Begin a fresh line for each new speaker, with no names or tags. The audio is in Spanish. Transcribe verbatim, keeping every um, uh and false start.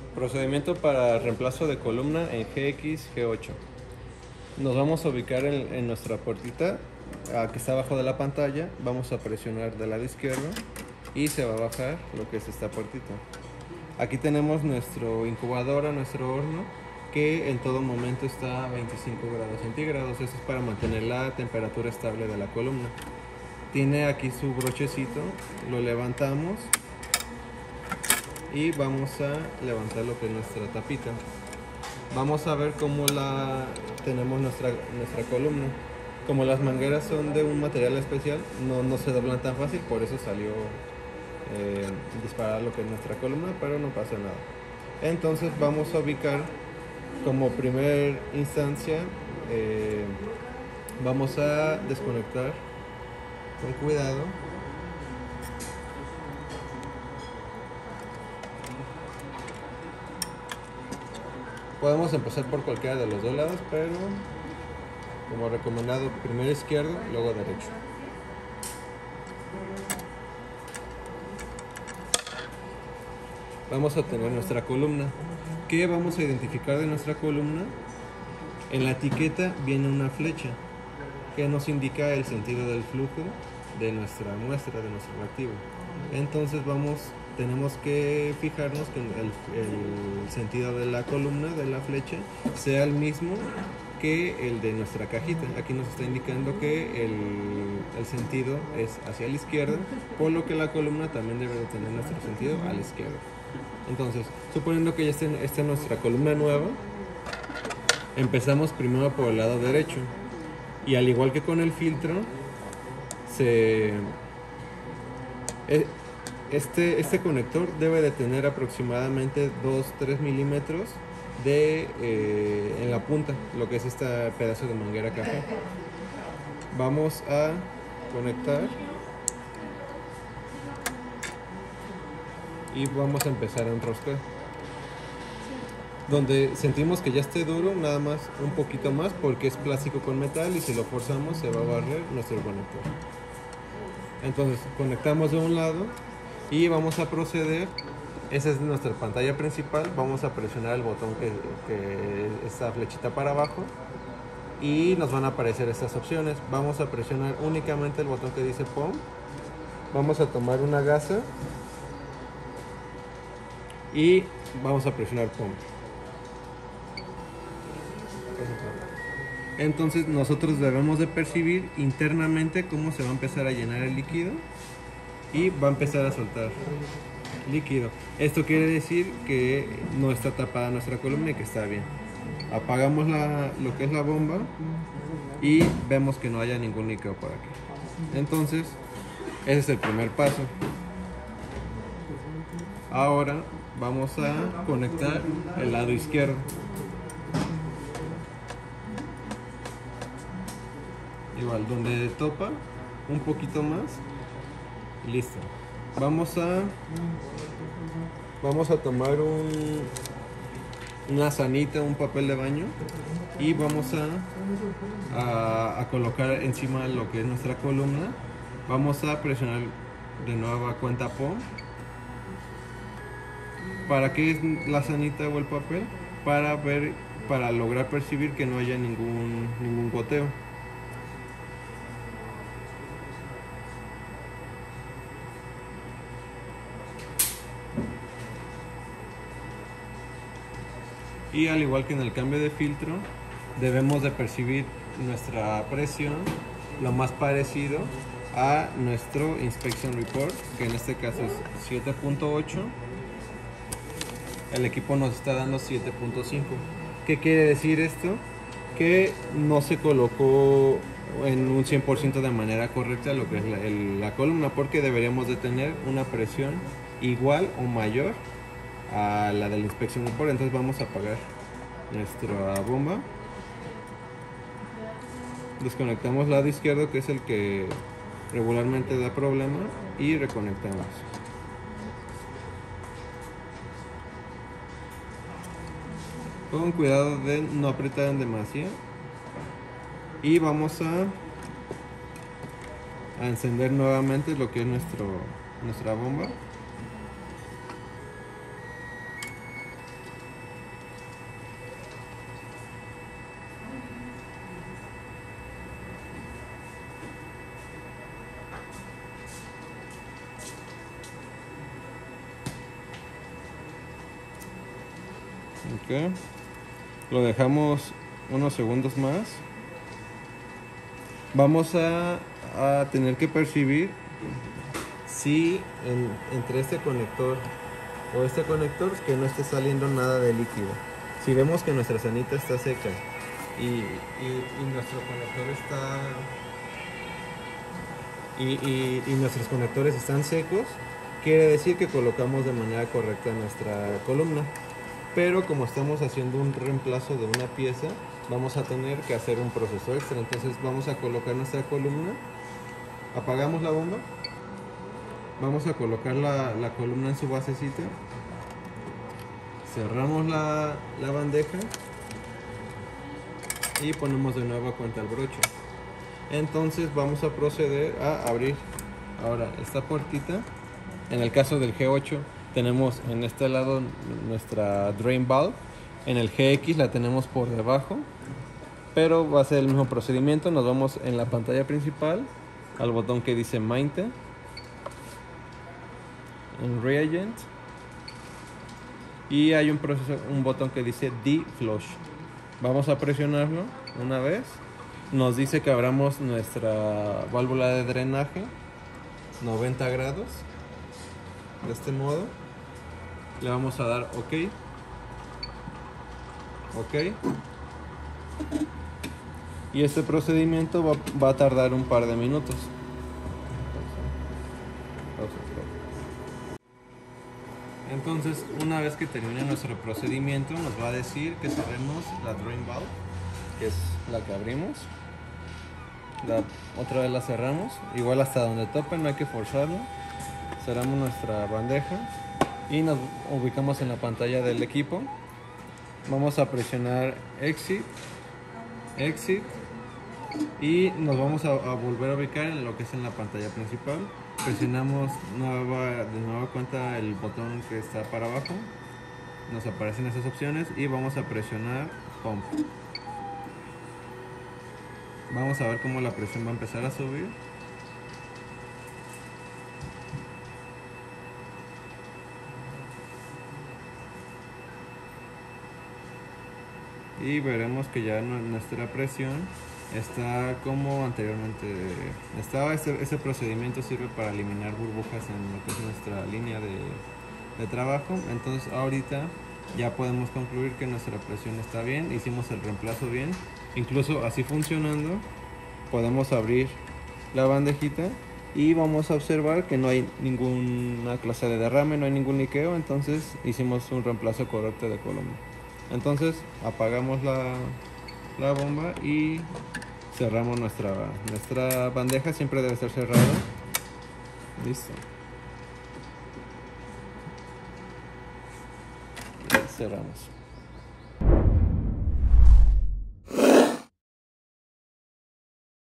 Procedimiento para reemplazo de columna en G X G ocho. Nos vamos a ubicar en, en nuestra puertita que está abajo de la pantalla. Vamos a presionar del lado izquierdo y se va a bajar lo que es esta puertita. Aquí tenemos nuestro incubadora, nuestro horno, que en todo momento está a veinticinco grados centígrados. Esto es para mantener la temperatura estable de la columna. Tiene aquí su brochecito, lo levantamos y vamos a levantar lo que es nuestra tapita. Vamos a ver cómo la tenemos nuestra, nuestra columna. Como las mangueras son de un material especial, no, no se doblan tan fácil, por eso salió eh, disparar lo que es nuestra columna, pero no pasa nada. Entonces vamos a ubicar como primer instancia, eh, vamos a desconectar con cuidado. Podemos empezar por cualquiera de los dos lados, pero como recomendado, primero izquierdo, luego derecho. Vamos a tener nuestra columna. ¿Qué vamos a identificar de nuestra columna? En la etiqueta viene una flecha que nos indica el sentido del flujo de nuestra muestra, de nuestro reactivo. Entonces vamos, tenemos que fijarnos que el, el sentido de la columna, de la flecha, sea el mismo que el de nuestra cajita. Aquí nos está indicando que el, el sentido es hacia la izquierda, por lo que la columna también debe de tener nuestro sentido a la izquierda. Entonces, suponiendo que ya esté, esté nuestra columna nueva, empezamos primero por el lado derecho, y al igual que con el filtro, se, este, este conector debe de tener aproximadamente dos a tres milímetros de, eh, en la punta, lo que es este pedazo de manguera café. Vamos a conectar y vamos a empezar a enroscar. Donde sentimos que ya esté duro, nada más un poquito más, porque es plástico con metal y si lo forzamos se va a barrer nuestro conector. Entonces conectamos de un lado y vamos a proceder. Esa es nuestra pantalla principal. Vamos a presionar el botón que, que esta flechita para abajo y nos van a aparecer estas opciones. Vamos a presionar únicamente el botón que dice P O M. Vamos a tomar una gasa y vamos a presionar P O M. Entonces nosotros debemos de percibir internamente cómo se va a empezar a llenar el líquido y va a empezar a soltar líquido. Esto quiere decir que no está tapada nuestra columna y que está bien. Apagamos la, lo que es la bomba y vemos que no haya ningún líquido por aquí. Entonces ese es el primer paso. Ahora vamos a conectar el lado izquierdo. Igual, donde topa un poquito más, listo. Vamos a vamos a tomar un, una sanita, un papel de baño y vamos a, a, a colocar encima lo que es nuestra columna. Vamos a presionar de nueva cuenta P O M. ¿Para qué es la sanita o el papel? Para ver, para lograr percibir que no haya ningún, ningún goteo. Y al igual que en el cambio de filtro, debemos de percibir nuestra presión lo más parecido a nuestro Inspection Report, que en este caso es siete punto ocho. El equipo nos está dando siete punto cinco. ¿Qué quiere decir esto? Que no se colocó en un cien por ciento de manera correcta lo que es la, el, la columna, porque deberíamos de tener una presión igual o mayor a la del Inspection Report. Entonces vamos a apagar nuestra bomba, desconectamos el lado izquierdo, que es el que regularmente da problema, y reconectamos. Con cuidado de no apretar en demasía y vamos a, a encender nuevamente lo que es nuestro, nuestra bomba. Ok. Lo dejamos unos segundos más. Vamos a, a tener que percibir si en, entre este conector o este conector que no esté saliendo nada de líquido. Si vemos que nuestra sanita está seca y, y, y nuestro conector está y, y, y nuestros conectores están secos, quiere decir que colocamos de manera correcta nuestra columna. Pero como estamos haciendo un reemplazo de una pieza, vamos a tener que hacer un proceso extra. Entonces vamos a colocar nuestra columna, apagamos la bomba, vamos a colocar la, la columna en su basecita, cerramos la, la bandeja y ponemos de nuevo a cuenta el broche. Entonces vamos a proceder a abrir ahora esta puertita. En el caso del G ocho tenemos en este lado nuestra drain valve, en el G X la tenemos por debajo, pero va a ser el mismo procedimiento. Nos vamos en la pantalla principal al botón que dice Mainte, en Reagent, y hay un, proceso, un botón que dice D-Flush. Vamos a presionarlo una vez. Nos dice que abramos nuestra válvula de drenaje noventa grados. De este modo le vamos a dar OK, OK, y este procedimiento va, va a tardar un par de minutos. Entonces, una vez que termine nuestro procedimiento, nos va a decir que cerremos la drain valve, que es la que abrimos. La, otra vez la cerramos, igual hasta donde tope, no hay que forzarlo. Cerramos nuestra bandeja y nos ubicamos en la pantalla del equipo. Vamos a presionar Exit, Exit, y nos vamos a, a volver a ubicar en lo que es en la pantalla principal. Presionamos nueva, de nueva cuenta el botón que está para abajo, nos aparecen esas opciones y vamos a presionar Pump. Vamos a ver cómo la presión va a empezar a subir. Y veremos que ya nuestra presión está como anteriormente estaba. Este, este procedimiento sirve para eliminar burbujas en lo que es nuestra línea de, de trabajo. Entonces ahorita ya podemos concluir que nuestra presión está bien, hicimos el reemplazo bien. Incluso así funcionando podemos abrir la bandejita y vamos a observar que no hay ninguna clase de derrame, no hay ningún liqueo. Entonces hicimos un reemplazo correcto de columna. Entonces apagamos la, la bomba y cerramos nuestra, nuestra bandeja. Siempre debe estar cerrada. Listo. Y cerramos.